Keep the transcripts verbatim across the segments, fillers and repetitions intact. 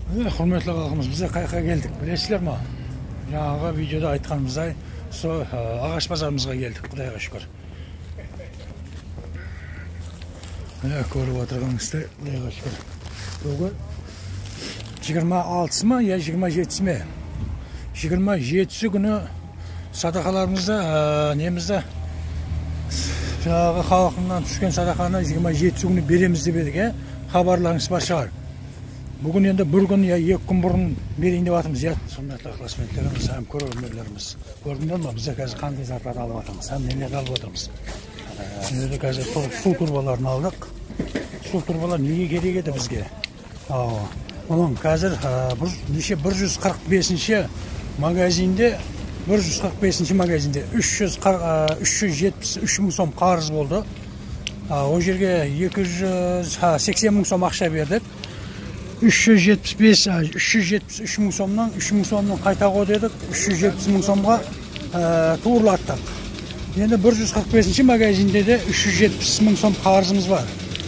Құрметті халқымыз, біз қайқа келдік, білесіздер ма? Жаңағы видеода айтқанымыздай, сол ағаш базарымызға келдік, Құдайға шүкір. Міне көріп отырғаныңыздай, Құдайға шүкір. Бүгін жиырма алтысы ма, я жиырма жетісі ме? жиырма жетісі күні садақаларымызды, немізді, жаңағы халқынан түскен садақаны жиырма жетісі күні береміз деп едік, хабарларыңыз бар шығар. Бүгін енді бір күн, я екі күн бұрын берейін деп атымыз, я сондай классменттеріміз, әм көрермендеріміз. Көрдіңдер ма, бізде қазір қандай зарплата алып атымыз, әм нелерді алып отырмыз. Енді қазір су турбаларын алдық. Су турбалар неге керек еді бізге? Оның қазір неше бір жүз қырық бесінші магазинде, бір жүз қырық бесінші магазинде үш жүз жетпіс үш мың сом қарыз болды. О жерге екі жүз сексен мың сом ақша бердік. үш жүз жетпіс бес, үш жүз жетпіс үш мың сомнан, үш мың сомнан қайта қойдық, үш жүз жетпіс мың сомға туырлаттық. Енді бір жүз қырық бесінші магазинде де үш жүз жетпіс мың сом қарызымыз бар.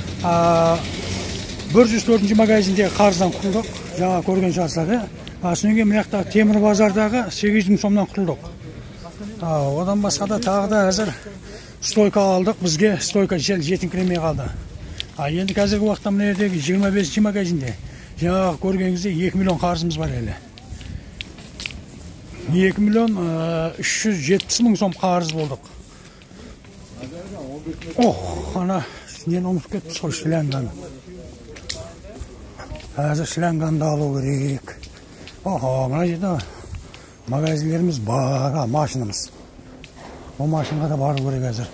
бір жүз төртінші магазинде қарыздан құтылдық, жаңа көрген шығарсыздар. Содан кейін мына темір базардағы сегіз жүз мың сомнан құтылдық. Одан басқа да тағы да әзір стойка алдық, бізге стойка жетіңкіремей қалды. Енді қазіргі уақытта мына жердегі жиырма бесінші магазинде жаңағы көргеніңізде екі миллион қарызымыз бар әлі. екі миллион үш жүз жетпіс мың сом қарыз болдық. Ох, ана нені ұмытып кетті сол шланганы. Әзір шланганды алу керек. Охо, мына жерде магазинлеріміз бар, машинамыз. О машинға да бару керек әзір.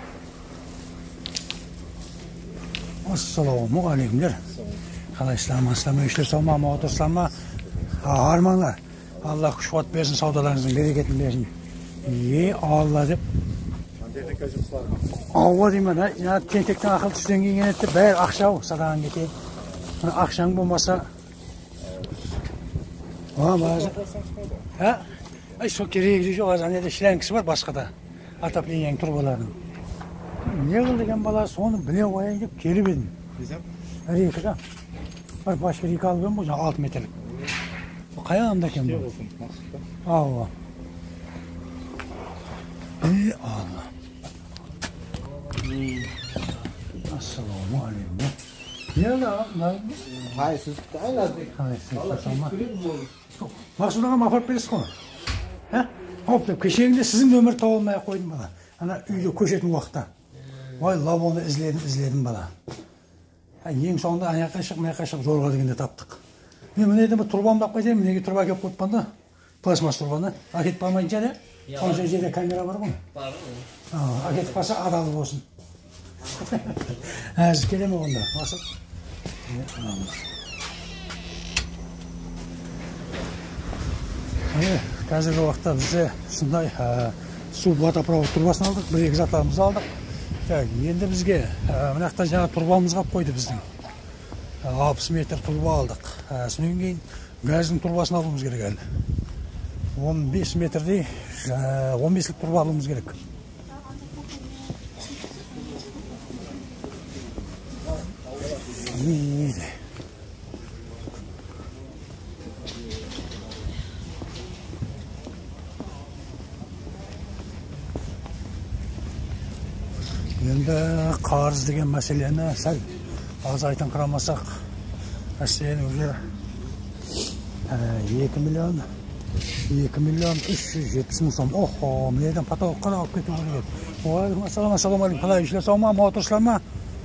Ассаламу алейкумдер. Қалайсыздар, амансыздар ма, үйшілер сау ма, отырсыздар ма? Армандар. Алла күш қуат берсін, саудаларыңыздың берекетін берсін. Е, Алла деп. Ауа деймін, тентектен ақыл түстен кейін етті, бәрі ақшау, садаған кетеді. Ақшаң болмаса... Ай, сол керегі жоқ, азанеде шләңкісі бар басқада. Атаплениянң турбаларының. Не қыл деген бала, соны біле қойайын деп келіп едім. Рейкі да. Бір башқа рейкі алып едім, бұл жаңа алты метрлік. Қай адамда екен бұл? Ауа. Ей, Алла. Ассаламу алейкум. Не да? Hayır, siz ayladık. Hayır, siz olma. Maqsudaға апарып бересіз қой. Хоп деп, кешегінде сіздің нөмір тауып алмай қойдым бала. Ана үйде көшетін уақытта. Ой, лабоны ізледім, ізледім бала. Ең соңында аяққа шығып, маяққа шығып зорға дегенде таптық. Мен міне едім, тұрбамды ап қайтайым, неге тұрба әкеп қойып банда? Пластмас тұрбаны. Әкетіп бармайын және, сонша жерде камера бар ғой. Бар ғой. Әкетіп баса адалы болсын. Әзір келеме онда, басып. Қазіргі уақытта бізде сондай су водопровод турбасын алдық, бір-екі затларымызды алдық. Енді бізге мынақта жаңа турбамыз қап қойды біздің. алпыс метр турба алдық. Сонан кейін газдың турбасын алуымыз керек әлі. он бес метрдей он беслік турба алуымыз керек. Енді қарыз деген мәселені сәл аз айтын қырамасақ, мәселен уже екі миллион екі миллион үш жүз жетпіс мың сом. Охо, менеден потолыққа да алып кету керек. Уалейкум ассалам, ассаламу алейкум. Қалай үйшілер сау ма, отырсыздар ма?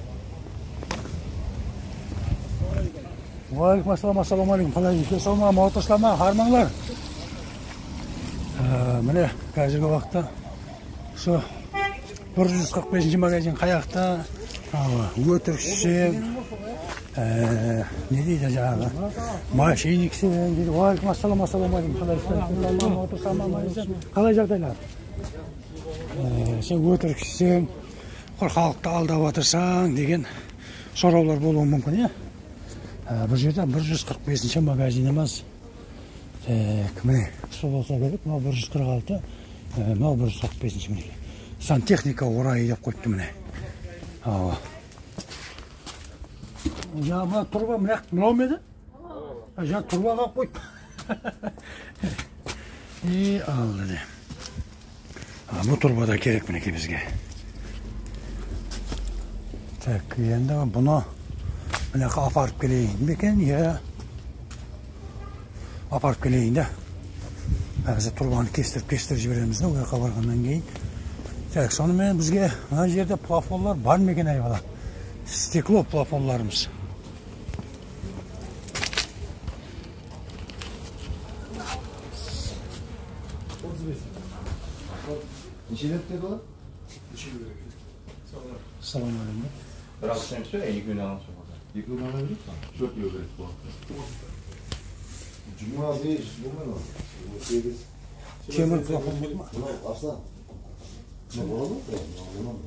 Уалейкум ассалам, ассаламу алейкум. Қалай үйшілер сау ма, отырсыздар ма? Арманлар. Міне қазіргі уақытта со бір жүз қырық бесінші магазин қаяқта, өтірікшісен, не дейді жаңағы, машиниксен дейді. Уалейкум ассалам, ассаламу алейкум. Қалай жағдайлар? Сен өтірікшісен, халықты алдап атырсаң деген сұраулар болуы мүмкін, е? Бұл жерде бір жүз қырық бесінші магазиніміз. Міне, сол болса керек, мынау бір жүз қырық алты, мынау бір жүз қырық бесінші мінеке. Сантехника орайы деп қойыпты міне. Жаңа мына тұрба мынау ма еді? Ajan turba kalk koy. İyi aldı. Ha, bu turba da gerek mi ki bizge? Tek yende bunu böyle aparıp geleyim beken ya. Aparıp geleyim de. Hazır turbanı kestirip kestirip jiberemiz de o yoqqa borgandan keyin. Tek sonra men bizge mana yerde plafonlar var mı ekan ayvalla? Steklo plafonlarımız. Neçe dedi o? Salam aleyküm. Bir altı sene sonra iki gün almış oldu. İki gün alabilir mi? Çok iyi olur bu. Cuma beş, bu mu? Bu sekiz. Temir plafon var mı? Buna aslan. Ne var mı? Ne var mı?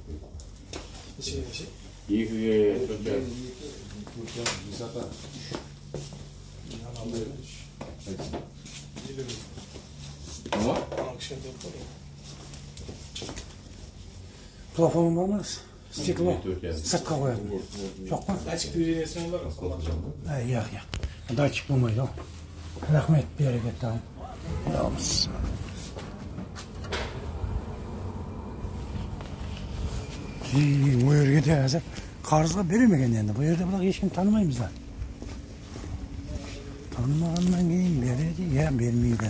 İyi ki çok güzel. Bir sata. Ama Plafonun var mı? Steklo. Türkiye'de. Sırtqa koyardım. Çok mu? Açık düzenlesine var aslında. Ha, yo'q, yo'q. Dachik bo'lmaydi. Rahmat, bereket tamam. Yolmuz. Bu yerga de hozir qarzga berilmagan endi. Bu yerda bular hech kim tanimaymizlar. Tanimagandan keyin beradi, ya bermaydi.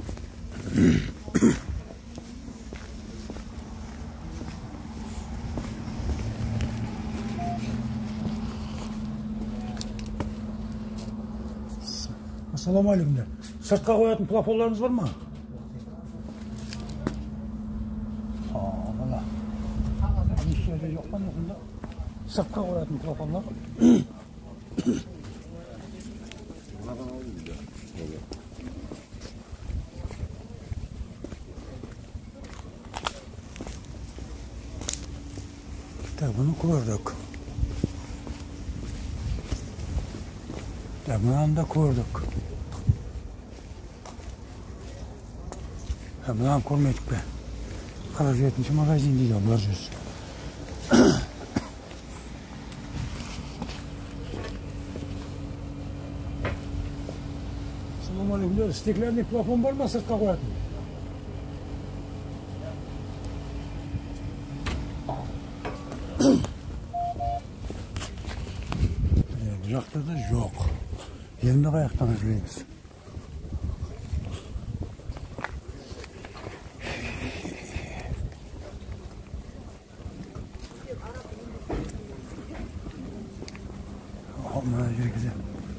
Assalomu alaykum. Sirtqa qo'yатын plafonlarınız var mı? Ha, mana. Bu yerda yo'qmi yo'qmi? Sirtqa qo'yатын plafonlar. İşte bunu koyduk. İşte bunu da koyduk. Ha, bundan koymadık be. qirq yetmiş magazin deydi bir yuz. Assalomu alaykum. Steklarni plafon bormi sirtqa qo'yadi? Bu yoqda da yo'q. Endi qayoqdan izlaymiz? Mana güzel.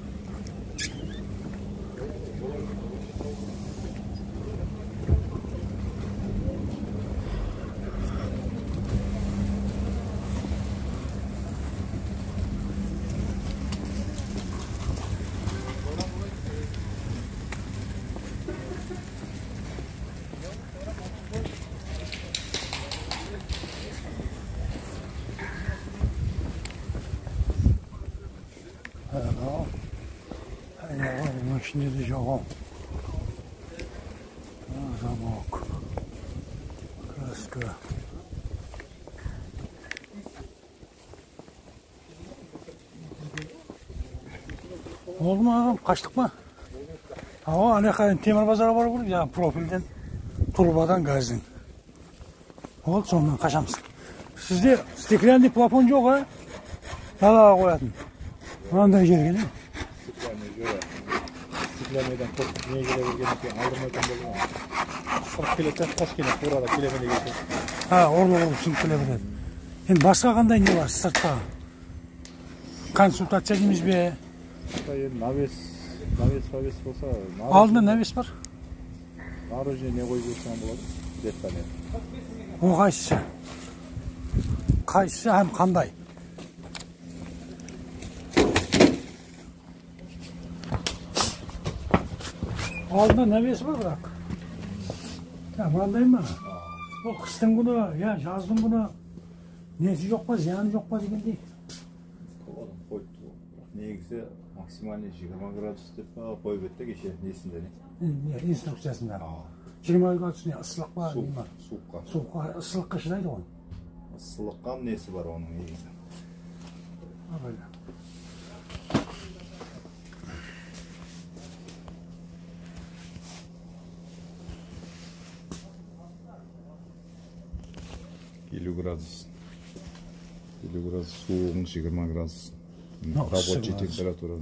Şimdi de yoğun. Zamok. Kraska. Oldu mu ağam? Kaçtık mı? Ama ne kadar temir pazara var burada ya profilden, turbadan gazın. Oldu sonundan kaçamız. Sizde steklendi plafon yok ha? Dalağa koyadın. Ondan yer geliyor. Stiklermeden korkup niye gelebilirken ki aldırmadan bulunma. Kırk kilometre kaç kilometre burada kilometre geçiyor. Ha orada olsun kilometre. Şimdi başka kanday ne var sırtta? Konsultasyon deyimiz be. Hatta naves, naves naves olsa. Aldığında naves var. Narıcı ne koyuyorsan болады. Detaylı. O kaçsa? Kaçsa hem kanday? Aldığında naves var bırak. Ya mandayım mı? O kıstın bunu, ya yazdın bunu. Nesi yok mu, ziyanı yok mu degen değil. Koydu. Negisi maksimalde yigirma gradus deb qo'yib o'tdi kecha nesinde ne? Instruksiyasında. yigirma gradus ne? Issiq var Suv, nima? suvga. Suvga ısılıkqa chidaydi o. Issiqqa nesi var onun negisi? Ha böyle. elli gradus. elli gradus soğuğumuz yigirma gradus. Ne ısısı Рабочий var? температура.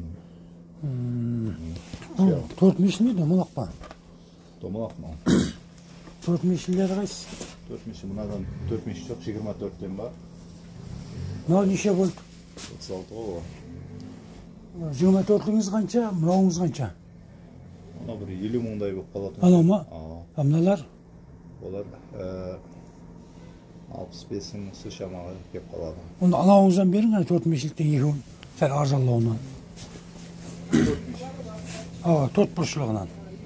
Bu dört mişil miydi? Munak mı? Домалақ mı? Dört mişilleri qaysı? dört mişi mınadan dört mişi çok yigirma dörtten var. Ne neşe болды? otuz altı o. жиырма төртіңіз қанша, мынауыңыз қанша? Ona bir elli mыңдай болып қалатын. Анау ма? Aa, А мыналар? олар eee, алпыс бес мың су шамаға келіп қалады. Оны анауыңыздан берің, ана төрт мешіліктен екеуін сәл арзанлауынан. Aa, төрт бұрышылығынан.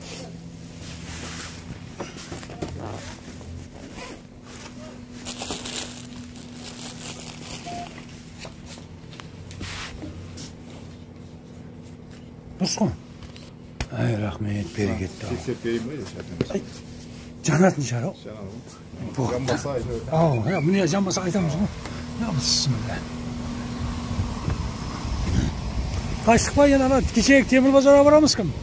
Дұрыс қой? Ай, рахмет, берекетті. Тексеріп берейін бе? Ай, жанатын шығар ау. Жаңағы жамбаса айтып. Ау, ya mine жамбаса айтамыз ғой. Ya бісміллә. Қаштық па енді ана кешегі темір базарға барамыз кім?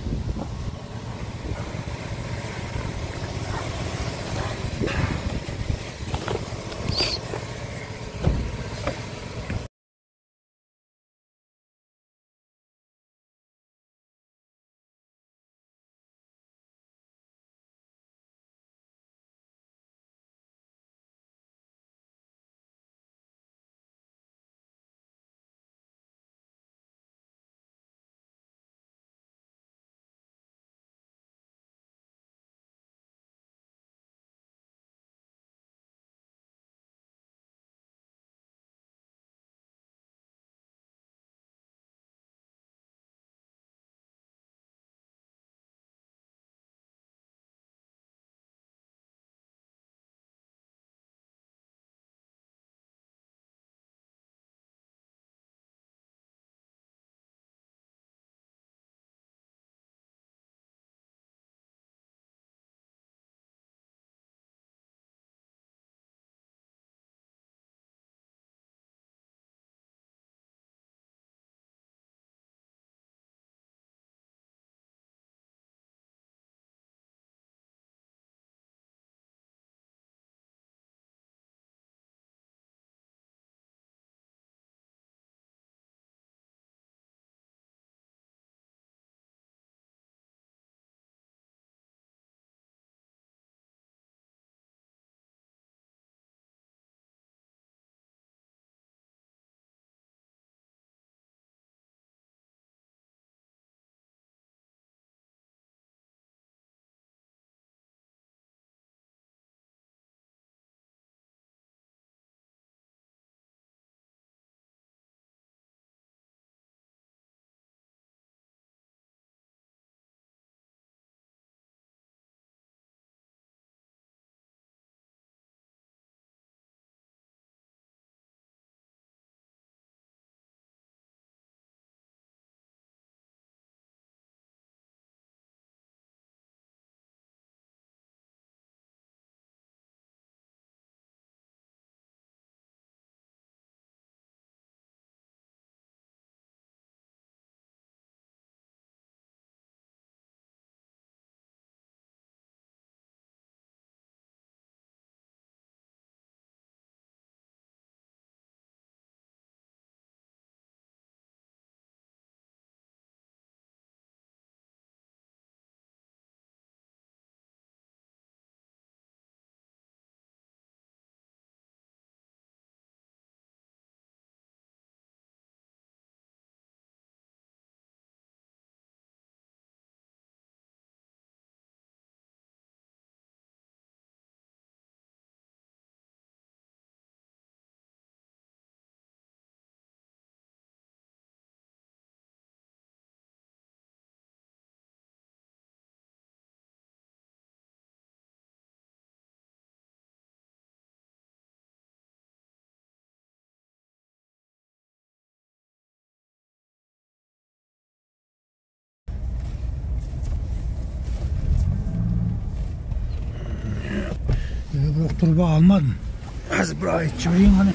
Бірақ тұрба алмадым. Аз бір айтып жіберейін ғана.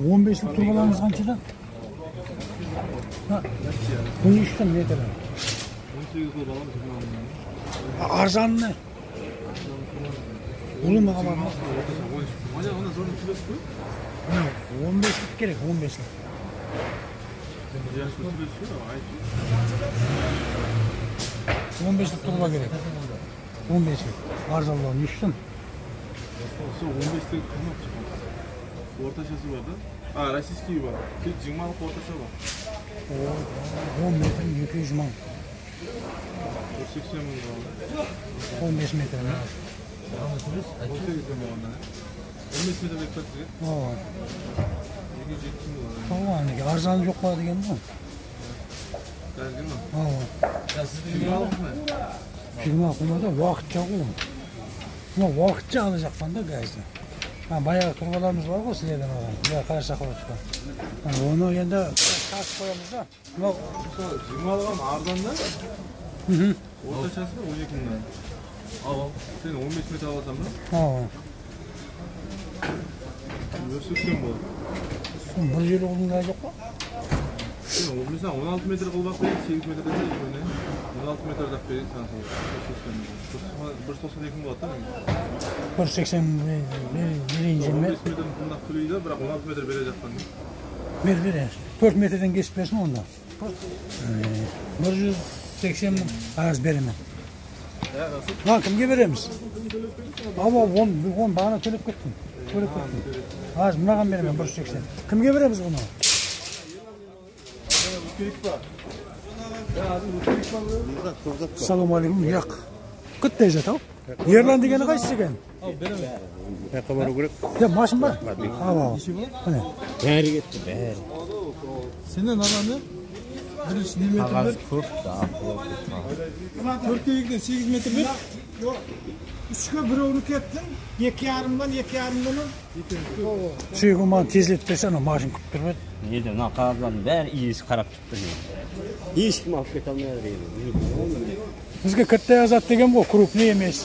он бeshlik turbalarınız qanchadan? Ha. on uchdan metrdan. он сегиз qilib olamiz. Arzanmi? Ulumi qabar. Mana ona zo'r kilosu. on beshlik kerak, on beshlik. on beshlik turba kerak. on beshlik. Arzonlar uchdan. он бeshlik qimmat chiqadi. O'rtachasi bor-da. Ha, rossiyskiy bor. yigirma lik o'rtacha bor. on metr ikki yuz ming. sakson ming bor. on besh metr. on besh metr beklatdik. Ha. ikki yuz yetti ming bor. To'g'ri, arzon yo'q qoladiganmi? Tarjima. Ha. Ya siz yigirma likmi? yigirma qilmadi, vaqtcha u. Buni vaqtcha olacaqman-da, gazni. Ha, bayağı turbalarımız var mı sizlerden olan? Ya karşı saklayıp. Ha, onu yanda karşı koyamız da. Bak. yigirma lik arzonda. Hı hı. O'rtachasi o'n ikki mingdan. Al. Sen on besh metr olasanmi? Ha. sakson bor. Bir yıl olduğunda yok mu? Sen olmasa on olti metr qilib qo'ying, sakkiz metrda qo'ying. on olti metr deb qo'ying, sen bir to'qson ikki ming bo'ladi. bir seksen birinci on mi? besh metr bundoq qiluydi, biroq on olti metr berajaqman. Bir bir. dört metreden geçip versin onda. bir yüz seksen az veremem. Lan kimge veremiz? Ama on, on bana төлep kettim. Төлep kettim. Az mınаған veremem bir yüz seksen. Kimge veremiz bunu? Assalomu alaykum. Yo'q. Qitda ejat-a? Yerlan degani qaysi ekan? Yoqqa boru kerak. Ya mashin bor. Ha, bor. Qani? Bari ketdi, bari. Senden alanı bir üç milimetre ver. Ko'p, daha ko'p. Türkiye'den sekiz metre ver. Yok. Üçge bir onu kettin. iki yarımdan iki yarımdan. Suyuğu bana tezletip versen o maşin kutip durmaydı. Neydi, mына qog'ozlarni bari iyisi qarab turibdi. Hech kim olib ketolmaydi. Bizga katta yozat degan bu, krupniy emas.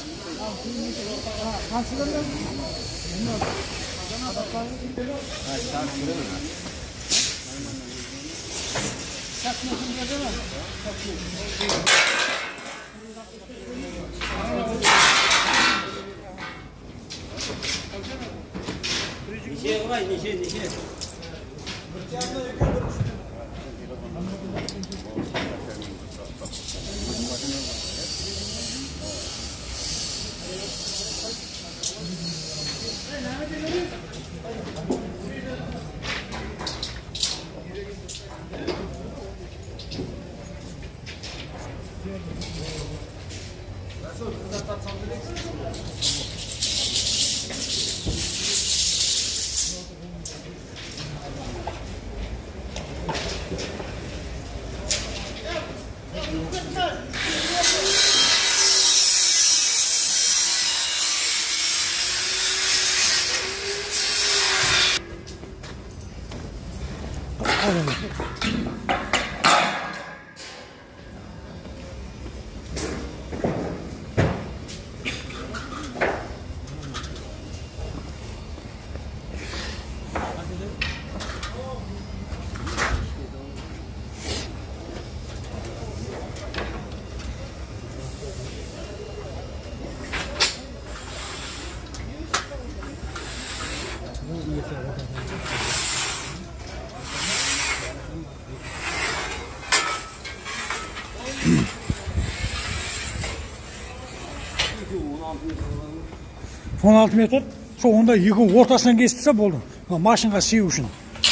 Necha qilay, necha, necha. on olti metr. Şu onda yığın ortasından geçipse boldu. Maşinga sığ üçün.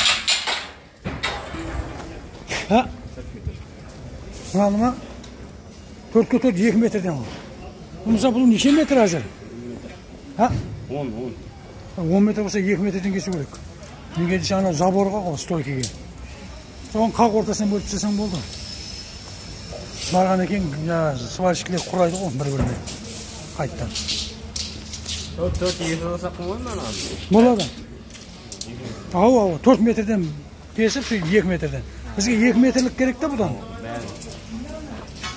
Ha? Anladın dört'e dört iki metreden var. Bunsa bunun neçe metre hazır? Ha? on, on. on metre olsa iki metreden geçip gerek. Nege dışarı zaborga qoy, stoykaga. Soğan qaq ortasından bölüp çesem boldu. Bargan eken, сварщиклер quraydı qoy bir-birine. Qaytdan. dört, dört yedi olsa qilmayman hozir. Bo'ladi. Avu, avu, dört metreden kesip şu iki metreden. Bizga iki metrlik kerak-da budan.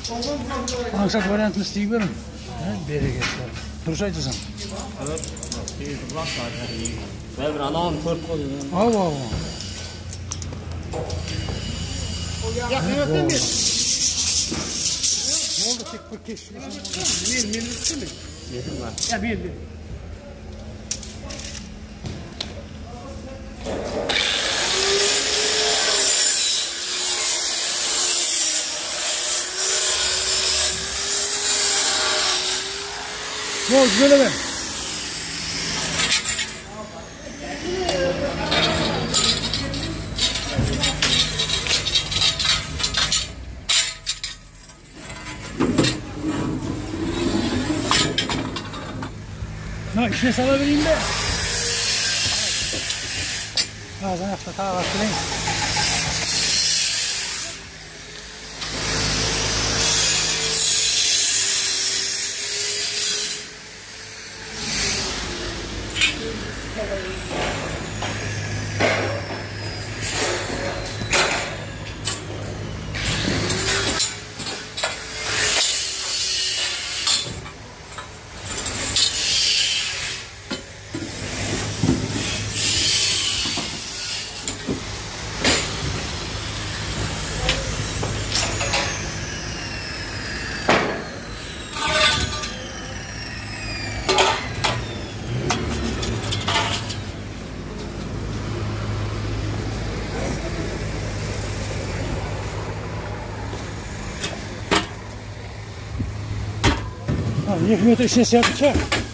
Angsat variantini isteyip verin. Ha, bereket. Dursa aytasan. Ben bir anam dört koydum. Av av. Ya hayatım bir. Ne oldu tek bir keş? Bir bir mi? Yedim var. Ya bir bir. Yok böyle ben. Ha içine salabileyim de. Ağzına yapta ta baklayın. iki metre içine siyah.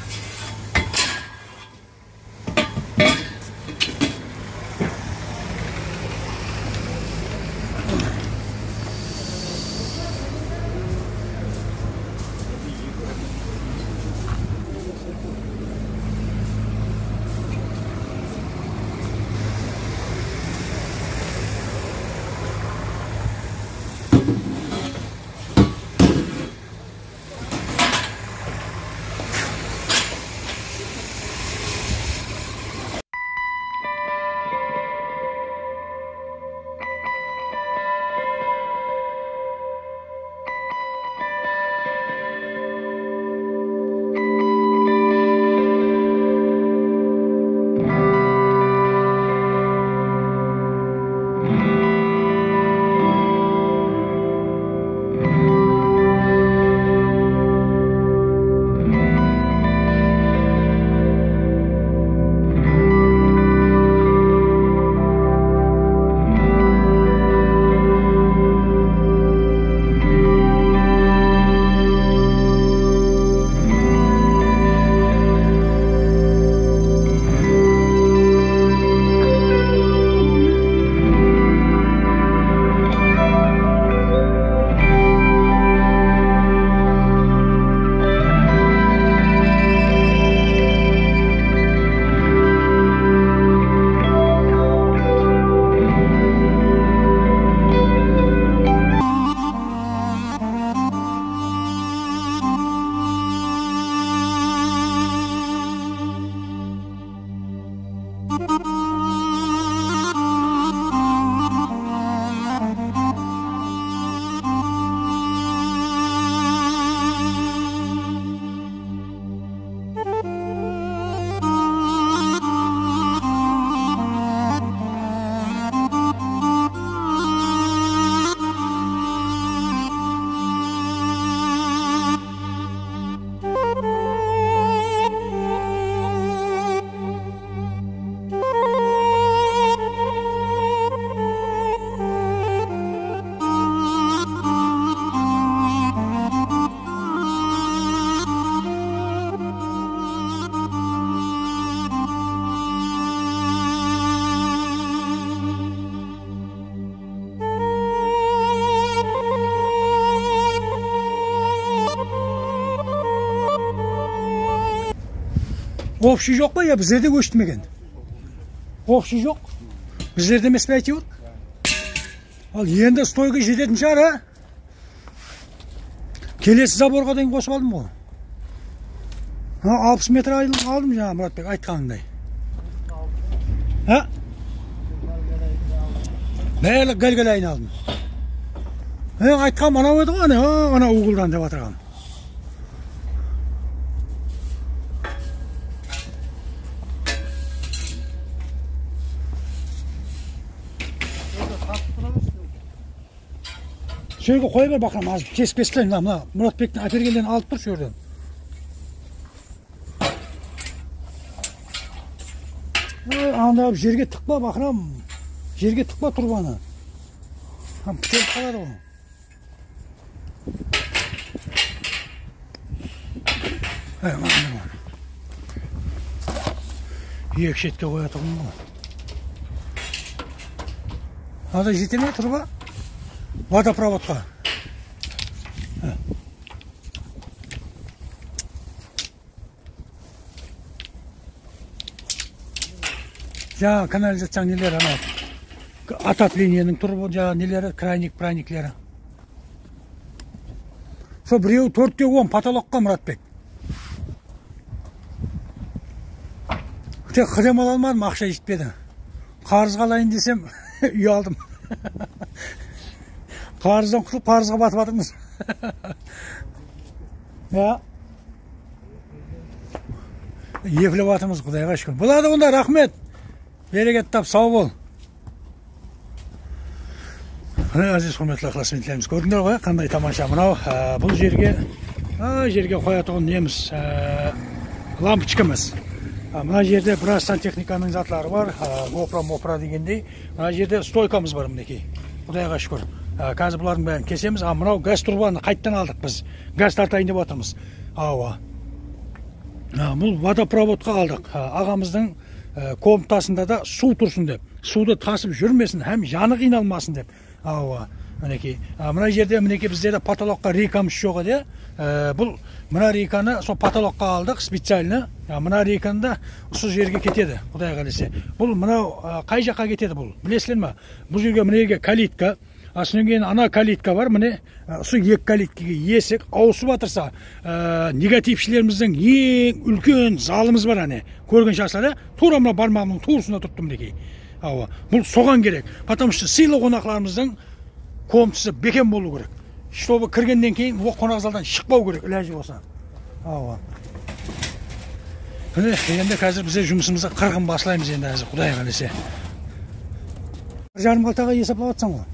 Ofşu yok mu ya bizlerde göçtürmegen. Ofşu yok. Bizlerde mesbeti yok. Al yende stoyga жететін шығар ha. Келесі заборға дейін қосып алдым ғой. Ha алпыс метр алдым жаңа Мұратбек айтқаныңдай. Ha? Барлық галгалайын алдым. Мен айтқан анау еді ғой, ана уғылдан деп жатырған. жерге қоя бер бақырам, аз кесіп кесіп мына Мұратбектің әпергендерін алып тұр жерден. Анда жерге тықпа бақырам. Жерге тықпа тұрбаны. Там пішеліп қалады ғой. Әй, маған бар. Екі шетке қоя тұғын ғой. Ада жете ме тұрба? Водопроводқа. Жаңа канализацияң нелер ана отоплениенің тұрбы, жаңа нелері, крайник, прайниклері. Со біреу төртте он потолокқа Мұратбек. Тек қыдем ала алмадым, ақша жетпеді. Қарыз қалайын десем, үй алдым. Қарыздан құтылып, қарызға батып жатырмыз. Я. Ефіліп жатырмыз, Құдайға шүкір. Болады онда, рахмет. Берекет тап, сау бол. Әзіз құрметті ықыласмендеріміз, көрдіңдер ғой, қандай тамаша мынау. Бұл жерге, жерге қоятығын неміз, лампочкамыз. Мына жерде біраз сантехниканың затлары бар, GoPro, мопра дегендей. Мына жерде стойкамыз бар мінекей. Құдайға шүкір. Қазір бұлардың бәрін кесеміз. А мынау газ турбаны қайттан алдық біз. Газ тартайын деп отырмыз. Ауа. Бұл водопроводқа алдық. Ағамыздың комнатасында да су тұрсын деп. Суды тасып жүрмесін, һәм жаны қиналмасын деп. Ауа. Мінекей. Мына жерде мінекей бізде де потолокқа рейкамыз жоқ еді. Бұл мына рейканы сол потолокқа алдық специально. Мына рейканы да осы жерге кетеді, Құдай қаласа. Бұл мынау қай жаққа кетеді бұл? Білесіздер ме? Бұл жерге мына жерге калитка. Асынан кейін ана калитка бар, міне осы екі калиткаға есік ауысып жатырса, негатившілеріміздің ең үлкен залымыз бар ане. Көрген шақсылар, тура мына бармағымның туысына тұртты мінекей. Ауа. Бұл соған керек. Потому что сыйлы қонақларымыздың комнатасы бекем болу керек. Чтобы кіргеннен кейін ол қонақ залдан шықпау керек, іләжі болса. Ауа. Міне, енді қазір бізде жұмысымызды қырғын басылаймыз енді әзір, Құдай қаласа. Бір жарым қалтаға есеплап атсаң ғой?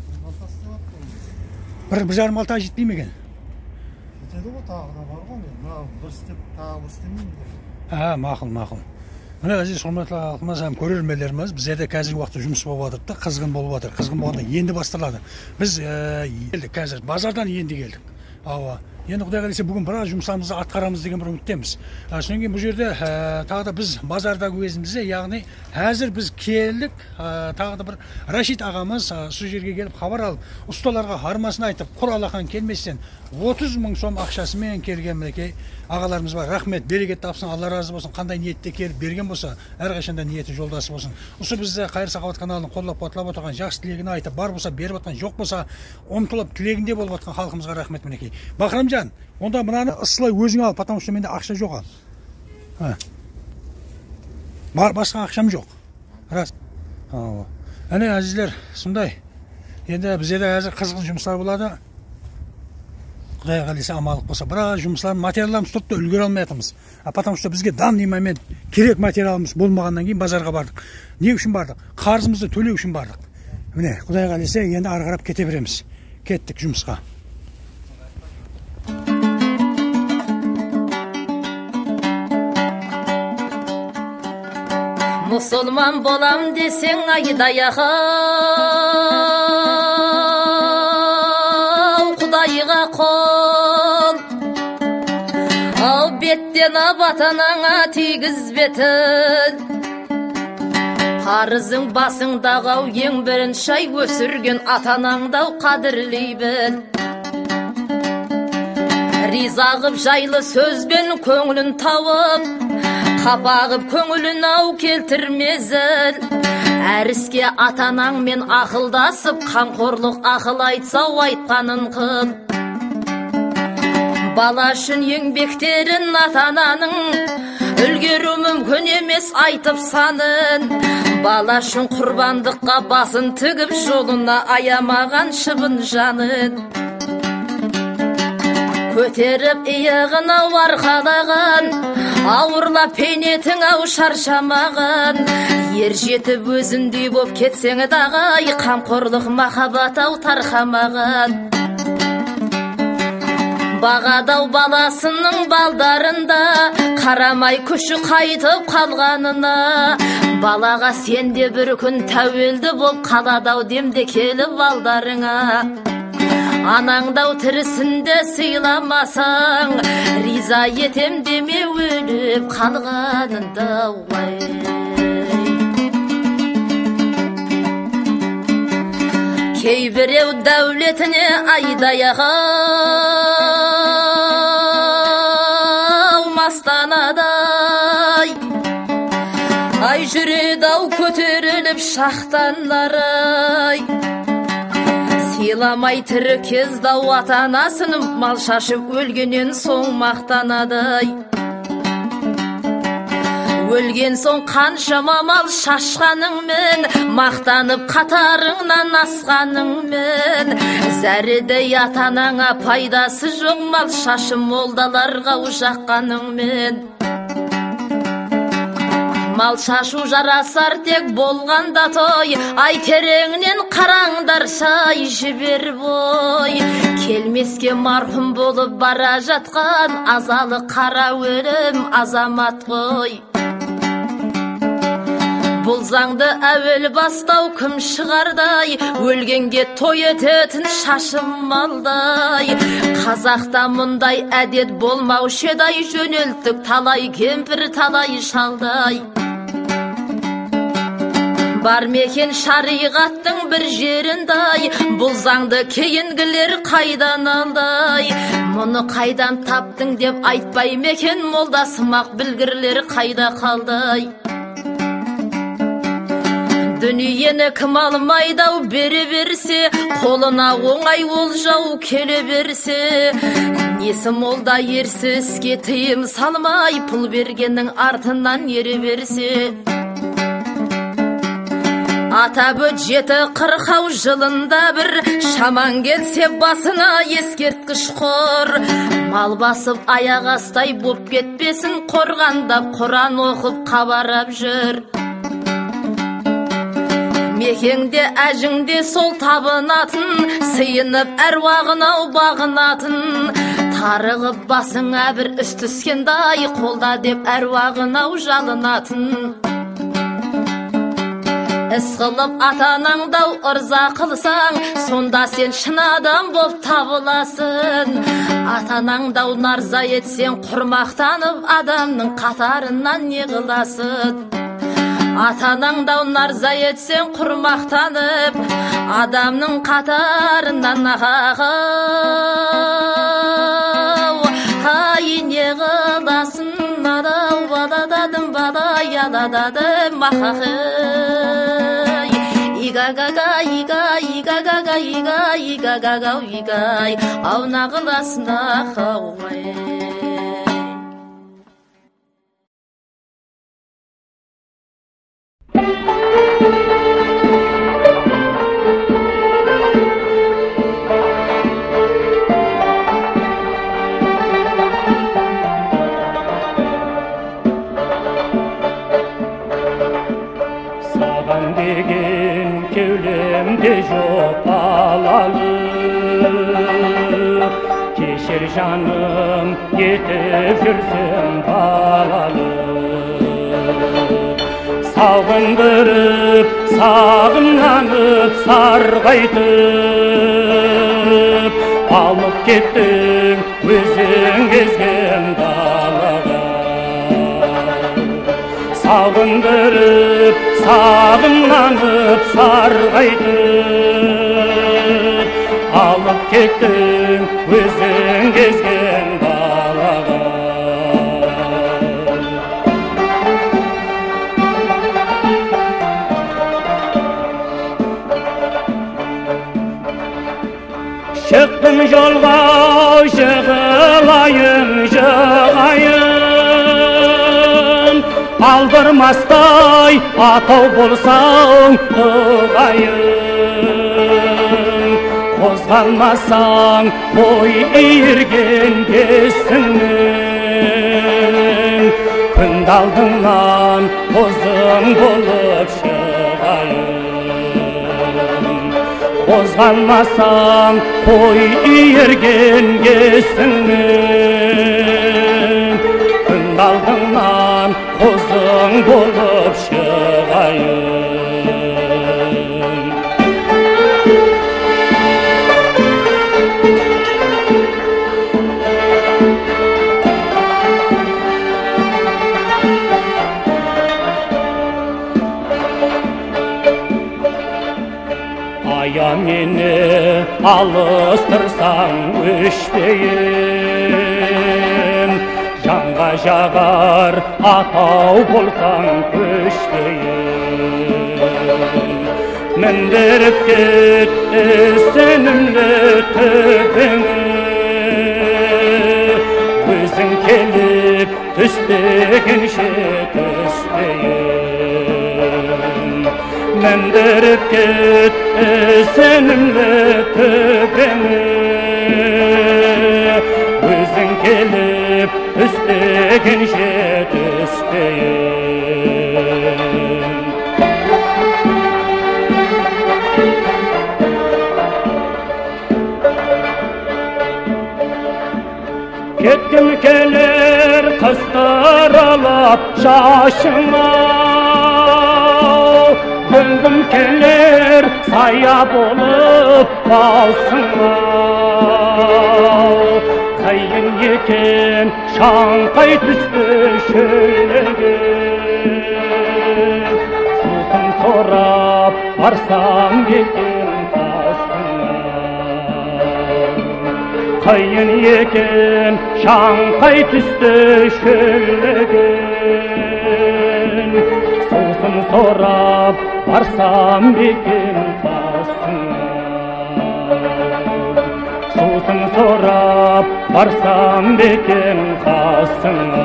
Бір жарым қалтаға жетпей ме екен? Жетеді ғой, тағы да бар ғой. Бір істеп, тағы бір істемеймін. Ha, ma'qul, ma'qul. Mana aziz hurmatli xalqimiz ham ko'rermanlarimiz. Bizlarda hozirgi vaqtda жұмыс bo'lib жатыр, qizg'in bo'lib жатыр. Qizg'in bo'lganda endi bostiradi. Biz keldik hozir, bozordan endi keldik. Ava. Endi Xudoga qalasa bugun biroz жұмысlarimizni atqaramiz degan bir umiddamiz. Shundan keyin bu yerda tag'da biz bozordagi o'zimizda, ya'ni hozir biz keldik, tag'da bir Rashid og'amiz shu yerga kelib xabar olib, ustalarga harmasini aytib, Qur'alaxon kelmasdan o'ttiz ming so'm ақшасымен kelgan ekan. Ağalarımız var. Rahmet, bereket tapsın, Allah razı olsun. Qanday niyetте kelib bergen bolsa, әрқашанда ниеті жолдасы болсын. Осы бізде Қайыр Сақауат каналын қолдап қуатлап отырған, жақсы тілегін айтып, бар болса беріп отқан, жоқ болса ұмтылып тілегінде болып отқан халқымызға рахмет мінекей. Бақырымжан, онда мынаны ысылай өзің ал, потому что менде ақша жоқ ал. Бар, басқа ақшам жоқ. Рас. Әне әзіздер, сондай. Енді бізде де әзір қызғын жұмыстар болады. Құдай қаласа амалық болса, бірақ жұмыслар материалдарымыз тұрды, үлгере алмай жатырмыз. Потому что бізге данный момент керек материалымыз болмағаннан кейін базарға бардық. Не үшін бардық? Қарызымызды төлеу үшін бардық. Міне, Құдай қаласа енді ары қарап кете береміз. Кеттік жұмысқа. Мұсылман болам десең айдай ақыл, Құдайға қол. Ау беттен абатанаңа тигізбетін, қарызың басыңдағау ең бірінші ай өсірген атанаңдау қадірлейбін. Ризағып жайлы сөзбен көңілін тауып, қапағып көңілін ау келтірмезін. Әріске атанаңмен ақылдасып, қамқорлық ақыл айтсау айтқанын қыл. Бала үшін еңбектерін атананың, үлгеру мүмкін емес айтып санын. Бала үшін құрбандыққа басын тігіп, жолына аямаған шыбын жанын. Көтеріп иығын ау арқалағын, ауырлап пейнетің ау шаршамағын. Ер жетіп өзіндей боп кетсең дағы, қамқорлық махаббат ау тарқамағын. Бағадау баласының балдарында қарамай күші қайтып қалғанына, балаға сенде бір күн тәуелді болып қаладау демде келіп балдарыңа. Анаңдау тірісінде сыйламасаң, риза етем деме өліп қалғанында. Кейбіреу дәулетіне айдаяғау мастанадай, ай жүреді-ау көтеріліп шақтанларай. Сыйламай тірі кездау ата-анасын, мал шашып өлгенен соң мақтанадай. Өлген соң қаншама мал шашқаныңмен, мақтанып қатарыңнан асқаныңмен, зәредей ата-анаңа пайдасы жоқ мал шашып молдаларға жаққаныңмен. Мал шашу жарасар тек болғанда той, ай тереңнен қараңдар шай жібер бой. Келмеске мархұм болып бара жатқан азалы қара өлім азамат қой. Бұл заңды әуел бастау кім шығардай, өлгенге той ететін шашым малдай. Қазақта мұндай әдет болмаушы еді, жөнелттік талай кемпір талай шалдай. Бар мекен шариғаттың бір жеріндай, бұл заңды кейінгілер қайдан алдай. Мұны қайдан таптың деп айтпай мекен, молдасымақ білгірлер қайда қалдай. Дүниені кім алмайдау бере берсе, қолына оңай олжау келе берсе. Несі молда ерсі іске тыйым салмай, пұл бергеннің артынан ере берсе. Атабы жеті қырқау жылында бір, шаман келсе басына ескерткіш қор. Мал басып аяқ астай боп кетпесін, қорғандап Құран оқып қабарап жүр. Мекеңде әжіңде сол табынатын, сыйынып әруағынау бағынатын. Тарығып басыңа бір үс түскендай, қолда деп әруағынау жалынатын. Іс қылып ата-анаңдау ырза қылсаң, сонда сен шын адам боп табыласың. Ата-анаңдау нарза етсең, құрмақтанып адамның қатарынан не қыласың. Ата-анаңдау нарза етсең, құрмақтанып адамның қатарынан ағау. Ай не қыласын адау, бадададым бадай алададым мақақай. Игагага, ига, игагага, ига, игагага, игай, ауна қыласын ағауай. Саған деген кеулемде жоқ балалық, кешір жаным кетіп жүрсем балалық. Сағындырып, сағынанып, сарғайтып, алып кеттің өзің кезген далаға. Сағындырып, сағынанып, сарғайтып, алып кеттің өзің кезген далаға. Шықтым жолға жығылайын, жығайын, алдырмастай атау болсаң ұғайын. Қозғалмасаң қой иірген бесіңнен, күнді алдыңнан қозым болып шығайын. Qozğalmasan qoy iyirgen gesinmin Künd aldından qozun bolup şığayın Aya meni alыстırsan öşteyin Janğa jağar atau bolsan köşteyin Mendirip gitti senimle tövbeni Özün kelip tüstegin şey tüsteyin Mendirip gitti senimle tövbeni Özün kelip tüstegin şey tüsteyin Kettim keler kızlar alap şaşıma Döndüm keler saya bolup balsıma Kayın yeken şankay tüstü şöylegen Susun sorap varsam yeken tasına Kayın yeken şankay tüstü şöylegen Susun sorap varsam yeken tasına Susun sorap varsam yeken tasına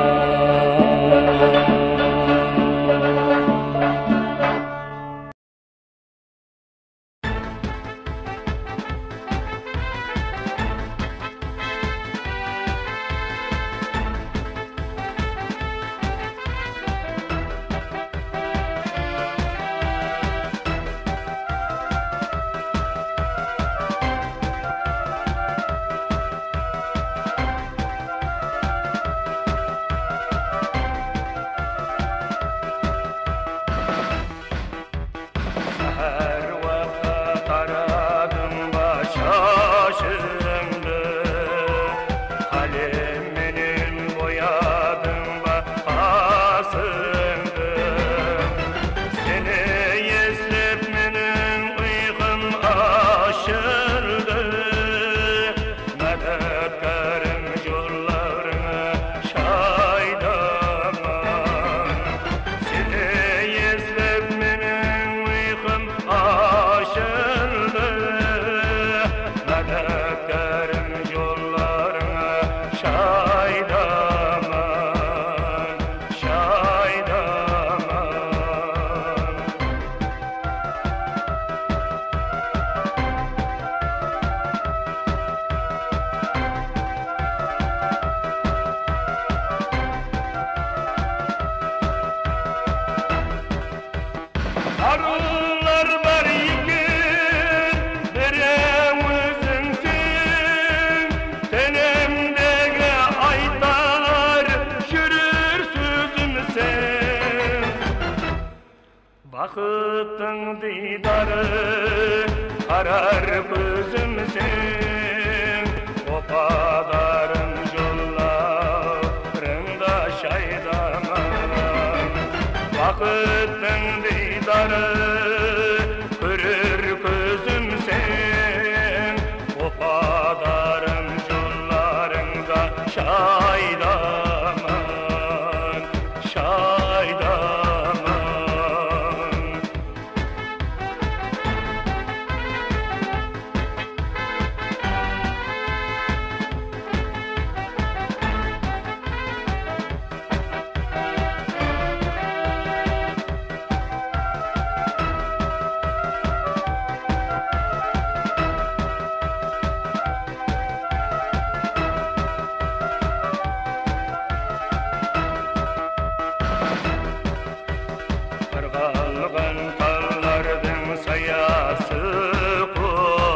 Arılar var yiğit, verem özünsün. Tenemdeki aytar, şürür sözümsen. Vakıttın didarı, arar gözümsen. Opadarın yollarında şaydaman. Vakıttın didarı, görür gözüm sen. Opadarın yollarında şaydaman, şaydaman. Kırgalgan kallardın sayası kul.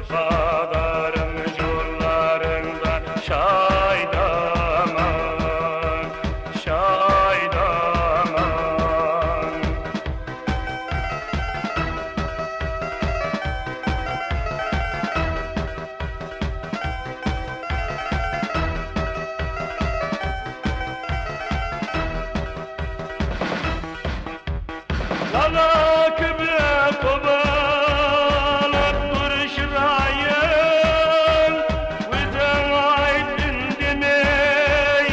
Şıfadarım yollarında şaydaman, şaydaman. Lala kübre kobalat duruşrayın, Vizen aydın demey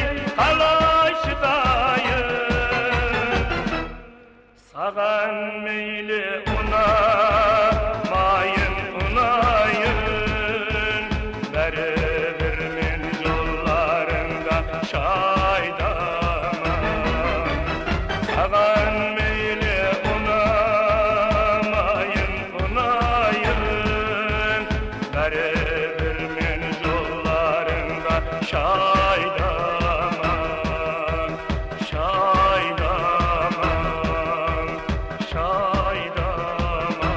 kalaşdayın. Sağan meyli unamayın, unayın, Beri bir min yollarında şaydaman. Sağan meyli unamayın, unayın, Beri bir min yollarında şaydaman, şaydaman, şaydaman.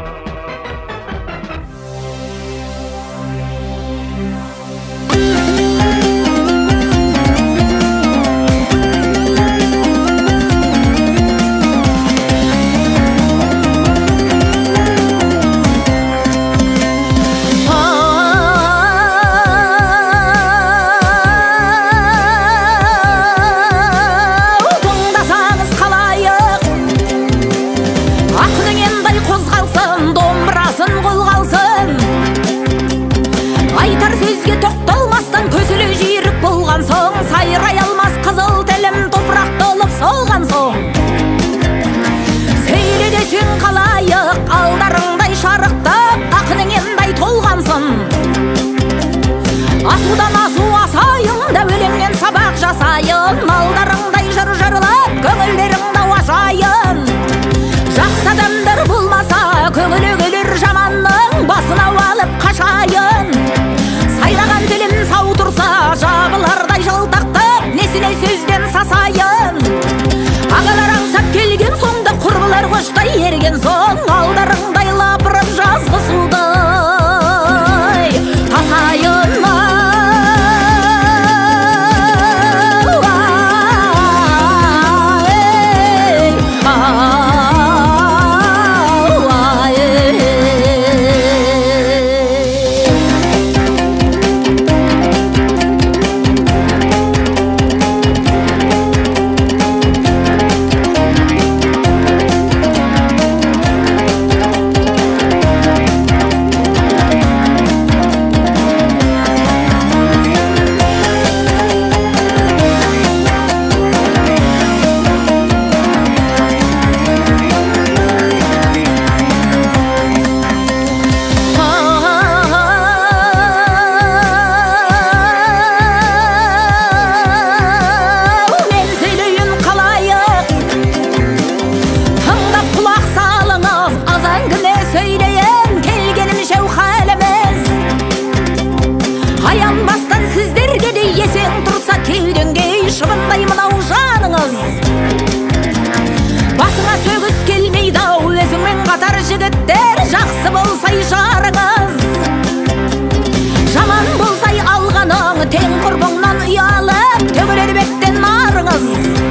Тыңдасаңыз қалайық, ақының ендай қозғалсын, домбырасын қолғалсын. Айтар сөзге тоқталмастан көсілі жүйрік болған соң, сайрай алмас қызыл тілім топырақ толып солған соң. Сөйле десең қалайық, алдарыңдай шарықтап, ақының ендай толғансын. Асудан асу асайын, да өлеңнен сабақ жасайын, алдарыңдай жыр жырлап, көңілдерің дауашайын. Жақсы адамдар болмаса, көңілі көлер жаманның, басына алып қашайын. Сайраған тілім сау тұрса, жабылардай жалтақтап, несіне сөзден сасайын. Ағалар аңсап келген соңда, құрбылар қоштай ерген соң, алдарыңдай лапырып жазғы судай тасайын. Шыбындай мынау жаныңыз, басыңа сөгіс келмейді ау, өзіңмен қатар жігіттер, жақсы болсай жарыңыз. Жаман болсай алғаның, тең құрбыңнан ұялып, төгілер беттен нарыңыз.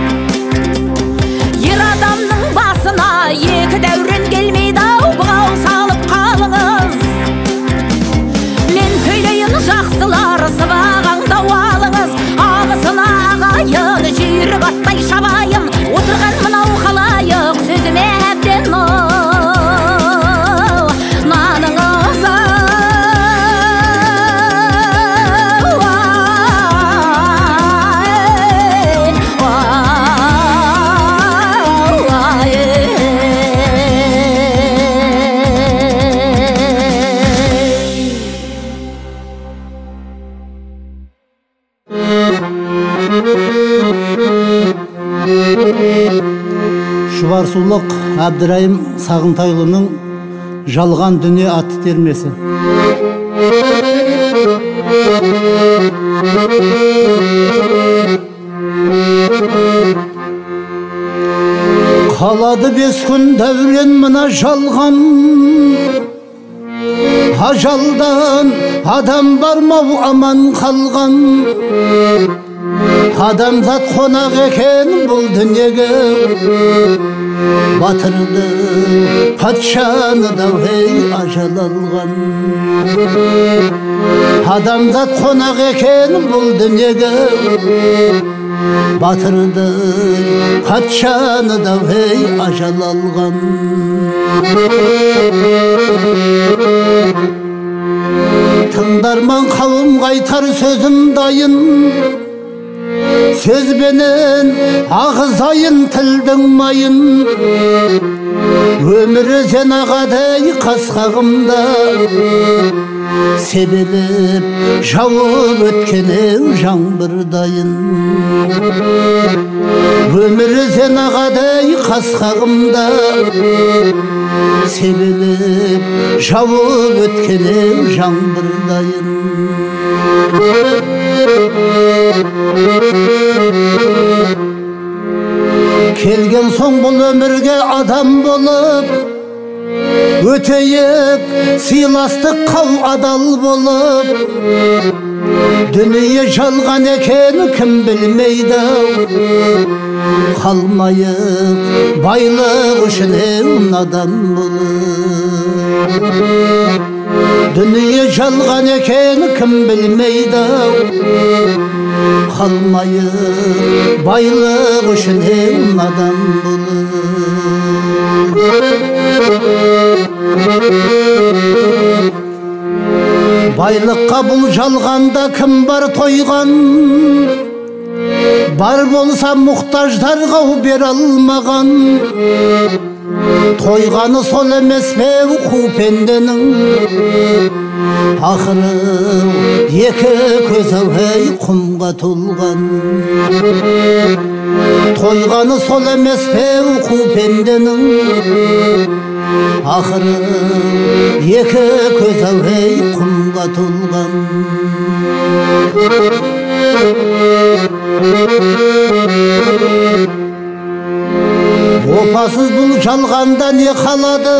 Ер адамның басына екі дәурен келмейді ау, бұғау салып қалыңыз. Мен сөйлейін жақсылар, сыбағаңда алыңыз, ағысына ағайын, жүйрік аттай шабайын, отырған мынау қалайық, сөзіме әбден ол наныңыз. Шұбарсулық Әбдірайым Сағынтайлының «Жалған дүние» атты термесі. Қалады бес күн дәурен мына жалған, Ажалдан адам бармау аман қалған, адамзат қонақ екен бұл дүниеге, батырды патшаны да ей ажал алған. Адамзат қонақ екен бұл дүниеге, батырды патшаны да ей ажал алған. Тыңдарман қауым қайтар сөзім дайын, сөзбенен ағызайын тілдің майын. Өмірі зенағадай қасқағымда, себеліп жауып өткенің жаңбырдайын. Өмірі зенағадай қасқағымда, себеліп жауып өткенің жаңбырдайын. Келген соң бұл өмірге адам болып, өтейік сыйластық қау адал болып. Дүние жалған екен кім білмейді, қалмайық байлық үшін надан болып. Дүние жалған екен кім білмейді, қалмайық байлық үшін надан болып. Байлыққа бұл жалғанда кім бар тойған, бар болса мұқтаждарға бере алмаған. Тойғаны сол емес пе қу пенденің, ақыры екі көзі ей құмға толған. Тойғаны сол емес пе қу пенденің, ақыры екі көзі ей құмға толған. Опасыз бұл жалғанда не қалады,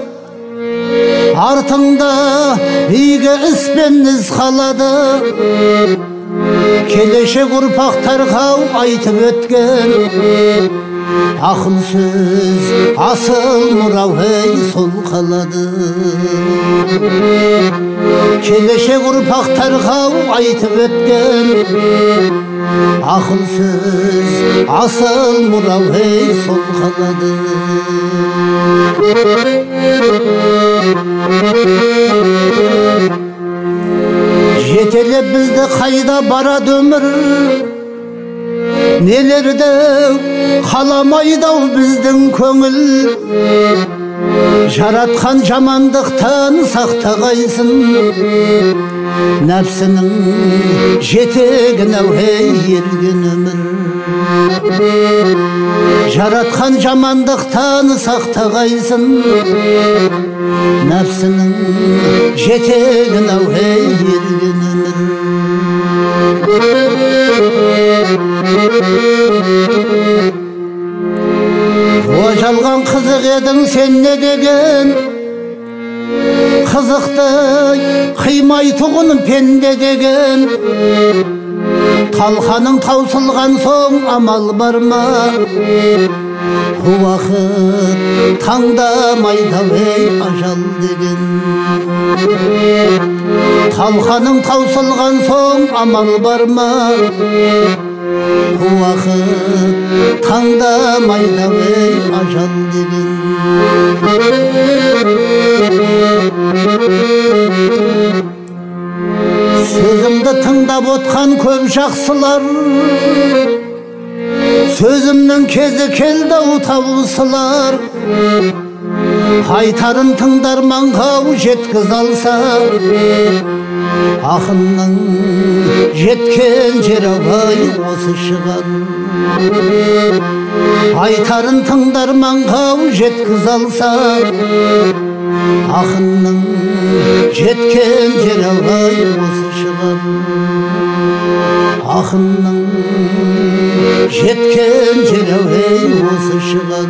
артыңда игі іспен із қалады. Келешек ұрпақтарға айтып өткен ақыл сөз асыл мұрау ей сол қалады. Келешек ұрпақтарға айтып өткен ақыл сөз асыл мұрау ей сол қалады. Жетелеп бізді қайда барады өмір, нелерді қаламайдау біздің көңіл. Жаратқан жамандықтан сақтағайсын, нәпсінің жетегін әуей ерген өмір. Жаратқан жамандықтан сақтағайсын, нәпсінің жетегін әуей ерген өмір. О жалған қызық едің сен не деген, қызықты қимай тұғын пенде деген. Талқаның таусылған соң амал бар ма, уақыт таңдамайды ей ажал деген. Талқаның таусылған соң амал бар ма, уақыт таңдамайды ей ажал деген. Сөзімді тыңдап отқан көп жақсылар, сөзімнің кезі келді таусылар. Айтарын тыңдарманға жеткіз алса, ақынның жеткен жері ай осы шығар. Айтарын тыңдарманға жеткіз алса, ақынның жеткен жері ай осы шығар. Ақынның жеткен жері ай осы шығар.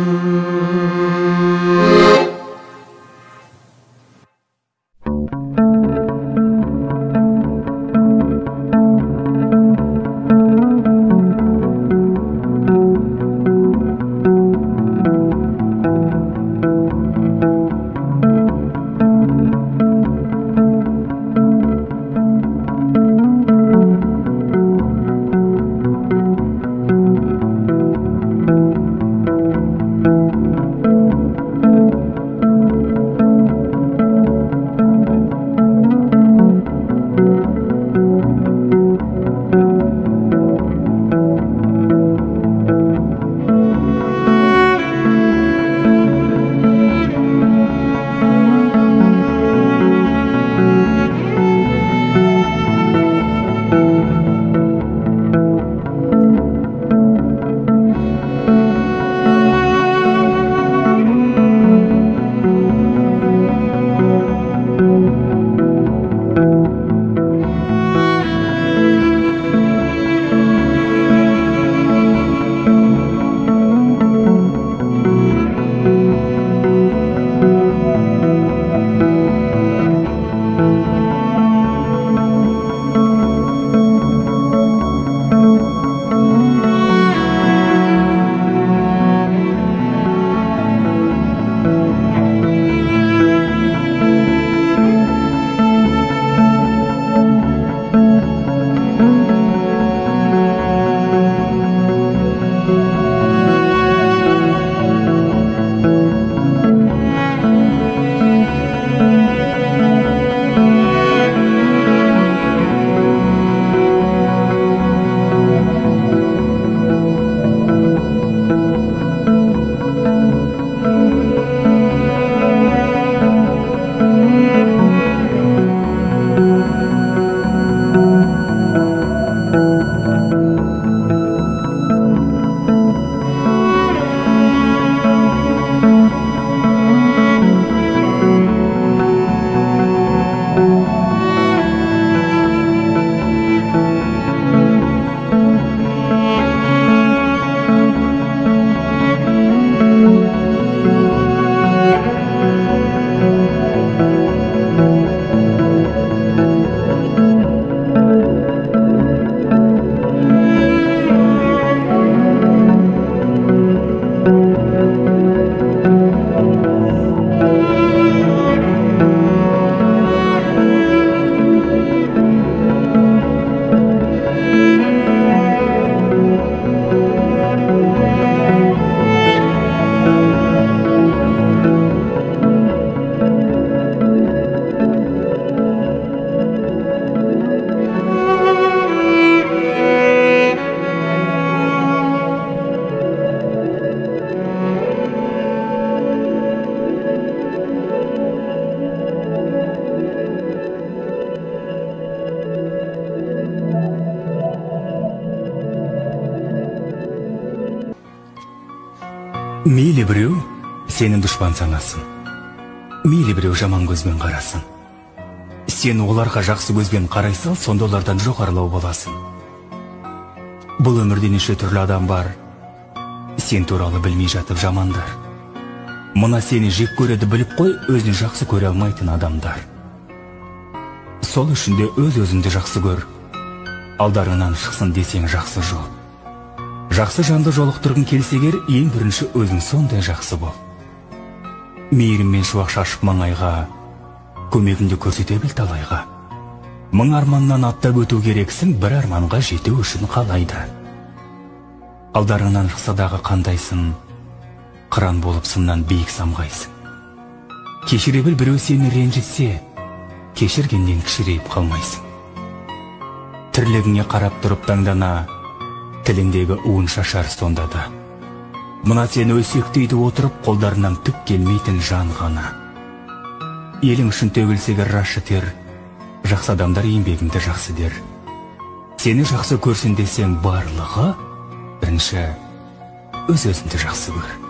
Мейлі біреу сенің дұшпан санасын, мейлі біреу жаман көзбен қарасын. Сен оларға жақсы көзбен қарайсал, сонда олардан жоғарылау боласың. Бұл өмірде неше түрлі адам бар, сен туралы білмей жатып жамандар. Мына сені жек көреді біліп қой, өзін жақсы көре алмайтын адамдар. Сол үшін де өз-өзіңді жақсы көр, алдарыңнан шықсын десең жақсы жол. Жақсы жанды жолықтырғың келсегер, ең бірінші өзің сондай жақсы бол. Мейіріммен шуақ шашып маңайға, көмегіңді көрсете біл талайға. Мың арманнан аттап өту керексің, бір арманға жету үшін қалайда. Алдарыңнан шықса дағы қандайсың, қыран болып сымнан биік самғайсың. Кешіре біл, біреу сені ренжітсе, кешіргеннен кішірейіп қалмайсың. Тірлігіңе қарап тұрып таңдана, тіліндегі уын шашар сонда да. Мұна сені өсектейді отырып, қолдарынан түк келмейтін жан ғана. Елің үшін төгілсегір рашы тер, жақсы адамдар еңбегіңді жақсы дер. Сені жақсы көрсін десең барлығы, бірінші өз-өзіңді жақсы көр.